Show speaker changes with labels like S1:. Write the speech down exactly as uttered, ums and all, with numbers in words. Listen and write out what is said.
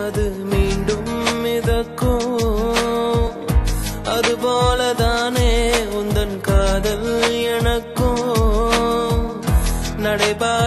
S1: அது மீண்டும் மிதக்கும். அதுபோலதானே உந்தன் காதல் எனக்கும் நடைபா